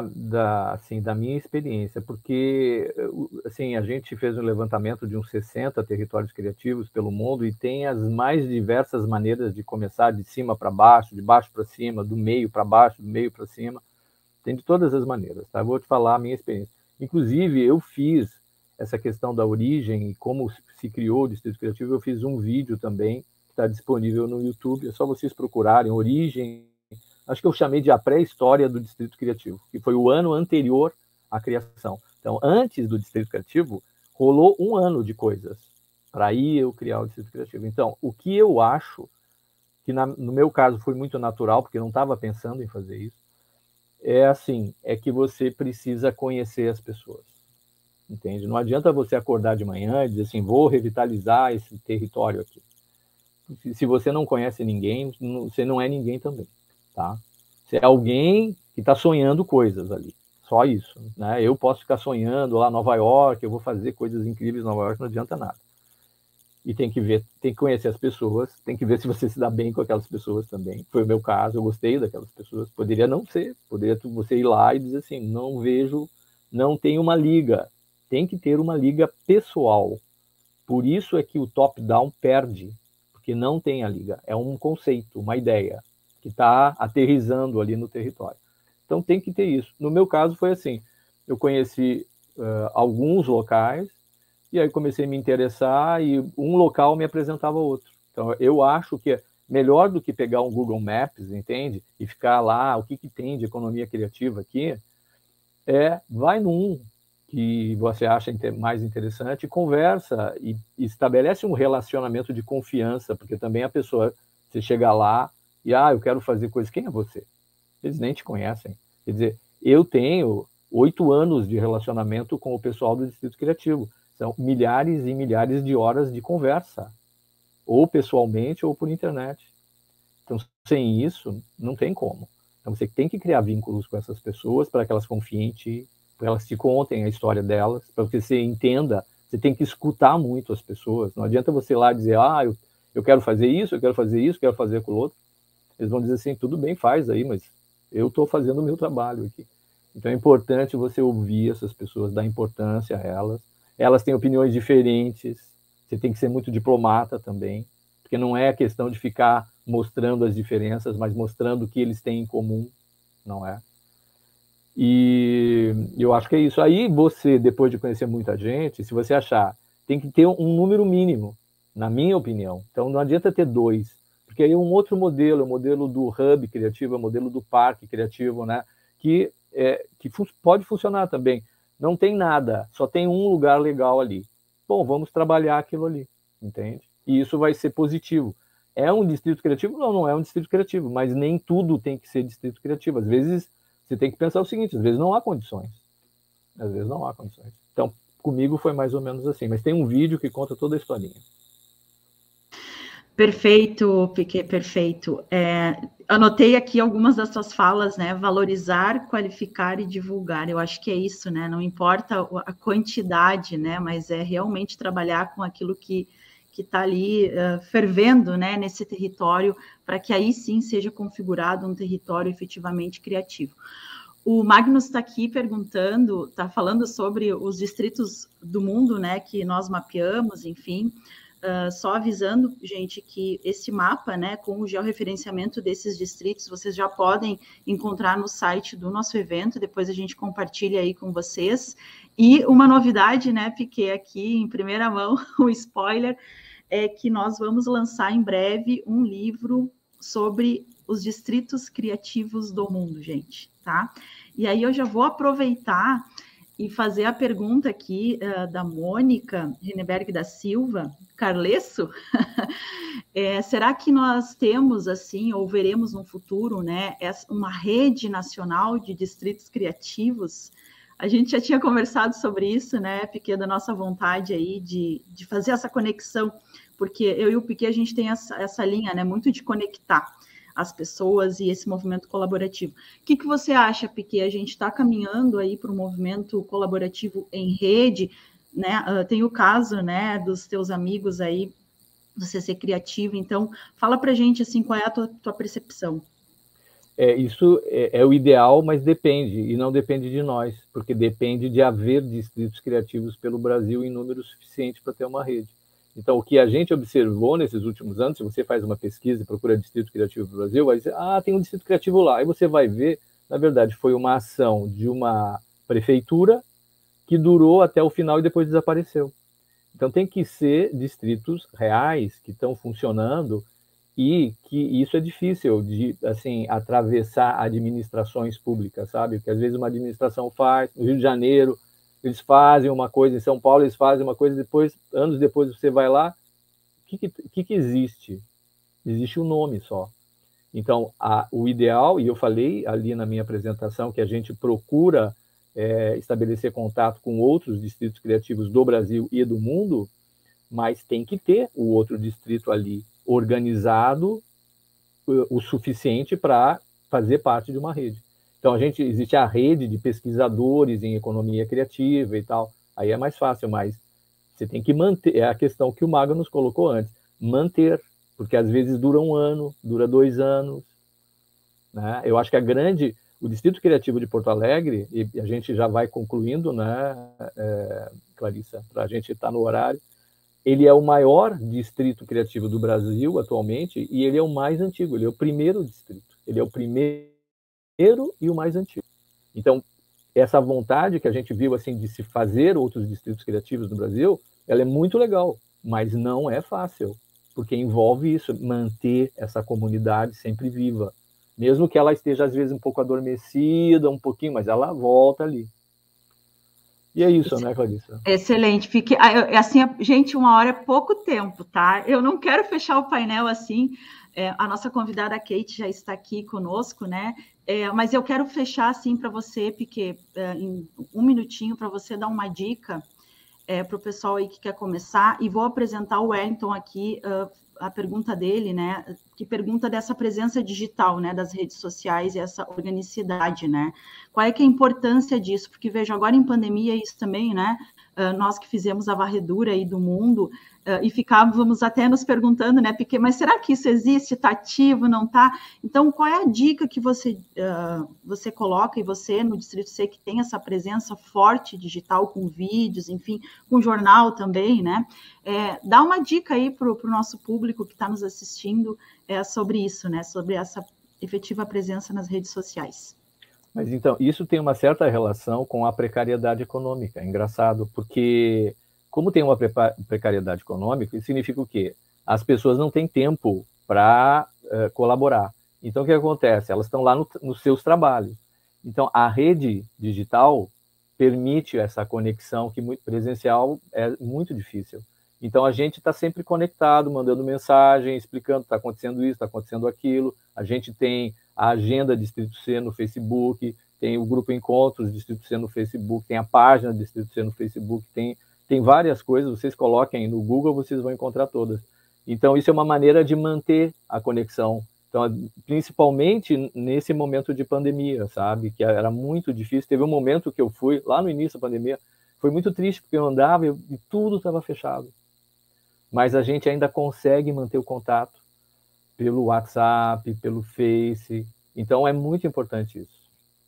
assim, da minha experiência, porque assim, a gente fez um levantamento de uns 60 territórios criativos pelo mundo e tem as mais diversas maneiras de começar, de cima para baixo, de baixo para cima, do meio para baixo, do meio para cima, tem de todas as maneiras, tá? Eu vou te falar a minha experiência. Inclusive, eu fiz essa questão da origem e como se criou o Distrito Criativo, eu fiz um vídeo também, que está disponível no YouTube, é só vocês procurarem origem. Acho que eu chamei de a pré-história do Distrito Criativo, que foi o ano anterior à criação. Então, antes do Distrito Criativo, rolou um ano de coisas para aí eu criar o Distrito Criativo. Então, o que eu acho, que no meu caso foi muito natural, porque eu não estava pensando em fazer isso, é assim, é que você precisa conhecer as pessoas, entende? Não adianta você acordar de manhã e dizer assim, vou revitalizar esse território aqui. Se você não conhece ninguém, você não é ninguém também. Tá? Você é alguém que está sonhando coisas ali, só isso, né? Eu posso ficar sonhando lá em Nova York, eu vou fazer coisas incríveis em Nova York, não adianta nada. E tem que ver, tem que conhecer as pessoas, tem que ver se você se dá bem com aquelas pessoas também. Foi o meu caso, eu gostei daquelas pessoas. Poderia não ser, poderia você ir lá e dizer assim, não vejo, não tem uma liga. Tem que ter uma liga pessoal. Por isso é que o top-down perde, porque não tem a liga. É um conceito, uma ideia que está aterrissando ali no território. Então tem que ter isso. No meu caso foi assim, eu conheci alguns locais, e aí comecei a me interessar, e um local me apresentava outro. Então eu acho que é melhor do que pegar um Google Maps, entende? E ficar lá, o que tem de economia criativa aqui, vai num que você acha mais interessante, conversa e estabelece um relacionamento de confiança, porque também a pessoa, você chega lá, e, eu quero fazer coisas. Quem é você? Eles nem te conhecem. Quer dizer, eu tenho 8 anos de relacionamento com o pessoal do Distrito Criativo. São milhares e milhares de horas de conversa, ou pessoalmente ou por internet. Então, sem isso, não tem como. Então, você tem que criar vínculos com essas pessoas para que elas confiem em ti, para que elas te contem a história delas, para que você entenda. Você tem que escutar muito as pessoas. Não adianta você ir lá dizer, eu quero fazer isso, eu quero fazer isso, quero fazer aquilo outro. Eles vão dizer assim, tudo bem, faz aí, mas eu estou fazendo o meu trabalho aqui. Então é importante você ouvir essas pessoas, dar importância a elas. Elas têm opiniões diferentes, você tem que ser muito diplomata também, porque não é a questão de ficar mostrando as diferenças, mas mostrando o que eles têm em comum, não é? E eu acho que é isso. Aí você, depois de conhecer muita gente, se você achar, tem que ter um número mínimo, na minha opinião. Então não adianta ter 2, porque aí é um outro modelo, é o modelo do hub criativo, é o modelo do parque criativo, né? Que pode funcionar também. Não tem nada, só tem um lugar legal ali. Bom, vamos trabalhar aquilo ali, entende? E isso vai ser positivo. É um distrito criativo? Não é um distrito criativo, mas nem tudo tem que ser distrito criativo. Às vezes, você tem que pensar o seguinte, às vezes não há condições. Às vezes não há condições. Então, comigo foi mais ou menos assim, mas tem um vídeo que conta toda a historinha. Perfeito, Piquet, perfeito. Anotei aqui algumas das suas falas, né? Valorizar, qualificar e divulgar. Eu acho que é isso, né? Não importa a quantidade, né? Mas é realmente trabalhar com aquilo que está ali fervendo, né? Nesse território, para que aí sim seja configurado um território efetivamente criativo. O Magnus está aqui perguntando, está falando sobre os distritos do mundo, né? Que nós mapeamos, enfim. Só avisando, gente, que esse mapa, né, com o georreferenciamento desses distritos, vocês já podem encontrar no site do nosso evento, depois a gente compartilha aí com vocês. E uma novidade, né, Piquet, aqui em primeira mão, o spoiler, é que nós vamos lançar em breve um livro sobre os distritos criativos do mundo, gente, tá? E aí eu já vou aproveitar e fazer a pergunta aqui da Mônica Reneberg da Silva, Carlesso, será que nós temos, assim, ou veremos no futuro, né, uma rede nacional de distritos criativos? A gente já tinha conversado sobre isso, né, Piquet, da nossa vontade aí de fazer essa conexão, porque eu e o Piquet, a gente tem essa linha, né, muito de conectar as pessoas e esse movimento colaborativo. O que você acha, Piquet? A gente está caminhando aí para um movimento colaborativo em rede, né? Tem o caso, né, dos teus amigos aí, do CC Criativo, então fala para a gente, assim, qual é a tua percepção. Isso é o ideal, mas depende, e não depende de nós, porque depende de haver distritos criativos pelo Brasil em número suficiente para ter uma rede. Então, o que a gente observou nesses últimos anos, se você faz uma pesquisa e procura Distrito Criativo do Brasil, vai dizer, tem um Distrito Criativo lá. Aí você vai ver, na verdade, foi uma ação de uma prefeitura que durou até o final e depois desapareceu. Então, tem que ser distritos reais que estão funcionando e que isso é difícil de, assim, atravessar administrações públicas, sabe? Porque às vezes uma administração faz, no Rio de Janeiro, eles fazem uma coisa, em São Paulo eles fazem uma coisa, depois, anos depois você vai lá, o que existe? Existe um nome só. Então, o ideal, e eu falei ali na minha apresentação, que a gente procura estabelecer contato com outros distritos criativos do Brasil e do mundo, mas tem que ter o outro distrito ali organizado o suficiente para fazer parte de uma rede. Então, existe a rede de pesquisadores em economia criativa e tal, aí é mais fácil, mas você tem que manter, é a questão que o Maga nos colocou antes, manter, porque às vezes dura 1 ano, dura 2 anos, né? Eu acho que o Distrito Criativo de Porto Alegre, e a gente já vai concluindo, né, Clarissa, para a gente estar no horário, ele é o maior distrito criativo do Brasil atualmente, e ele é o mais antigo, ele é o primeiro distrito, ele é o primeiro e o mais antigo. Então, essa vontade que a gente viu, assim, de se fazer outros distritos criativos no Brasil, ela é muito legal, mas não é fácil, porque envolve isso, manter essa comunidade sempre viva, mesmo que ela esteja, às vezes, um pouco adormecida, um pouquinho, mas ela volta ali. E é isso, né, Clarissa? Excelente. Assim, gente, 1 hora é pouco tempo, tá? Eu não quero fechar o painel assim. A nossa convidada, a Kate, já está aqui conosco, né? Mas eu quero fechar assim para você, Piquet, em 1 minutinho, para você dar uma dica para o pessoal aí que quer começar. E vou apresentar o Wellington aqui, a pergunta dele, né? Que pergunta dessa presença digital, né? Das redes sociais e essa organicidade, né? Qual é que é a importância disso? Porque vejo agora em pandemia isso também, né? Nós que fizemos a varredura aí do mundo e ficávamos até nos perguntando, né, Piquet, mas será que isso existe? Está ativo, não está? Então, qual é a dica que você coloca, e você no Distrito C que tem essa presença forte digital com vídeos, enfim, com jornal também, né? Dá uma dica aí para o nosso público que está nos assistindo sobre isso, né? Sobre essa efetiva presença nas redes sociais. Mas então, isso tem uma certa relação com a precariedade econômica. É engraçado, porque como tem uma precariedade econômica, isso significa o quê? As pessoas não têm tempo para colaborar. Então, o que acontece? Elas estão lá nos seus trabalhos. Então, a rede digital permite essa conexão que presencial é muito difícil. Então, a gente está sempre conectado, mandando mensagem, explicando, está acontecendo isso, está acontecendo aquilo. A gente tem a agenda Distrito C no Facebook, tem o grupo Encontros Distrito C no Facebook, tem a página Distrito C no Facebook, tem várias coisas, vocês coloquem no Google, vocês vão encontrar todas. Então, isso é uma maneira de manter a conexão. Então, principalmente nesse momento de pandemia, sabe? Que era muito difícil. Teve um momento que eu fui, lá no início da pandemia, foi muito triste, porque eu andava e tudo estava fechado. Mas a gente ainda consegue manter o contato pelo WhatsApp, pelo Face. Então, é muito importante isso.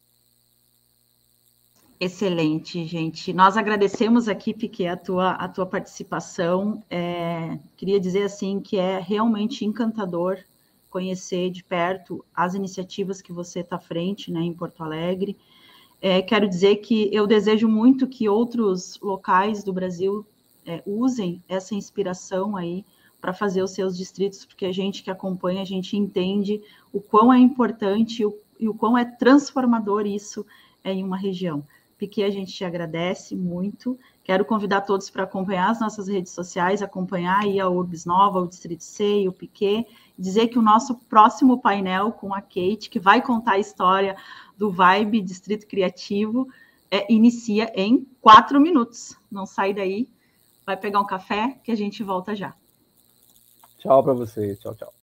Excelente, gente. Nós agradecemos aqui, Piquet, a tua participação. Queria dizer, assim, que é realmente encantador conhecer de perto as iniciativas que você está à frente, né, em Porto Alegre. Quero dizer que eu desejo muito que outros locais do Brasil usem essa inspiração aí para fazer os seus distritos, porque a gente que acompanha, a gente entende o quão é importante e o quão é transformador isso em uma região. Piquet, a gente te agradece muito. Quero convidar todos para acompanhar as nossas redes sociais, acompanhar aí a Urbs Nova, o Distrito C e o Piquet, dizer que o nosso próximo painel com a Kate, que vai contar a história do Vibe Distrito Criativo, inicia em 4 minutos. Não sai daí, vai pegar um café que a gente volta já. Tchau para vocês, tchau, tchau.